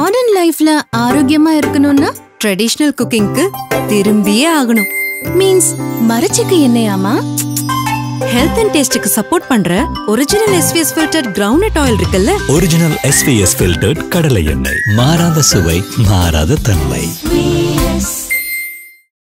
Modern லைஃப்ல ஆரோக்கியமா இருக்கணும்னா ட்ரெடிஷனல் குக்கிங்க்கு திரும்பியே ஆகணும். மீன்ஸ் மரச்செக்கு எண்ணெயாமா? ஹெல்த் அண்ட் டேஸ்டுக்கு சப்போர்ட் பண்ற original SVS filtered groundnut oil இருக்குல்ல, ஒரிஜினல் SVS ஃபில்டர்ட் கடலை எண்ணெய். மாறாத சுவை, மாறாத தன்மை.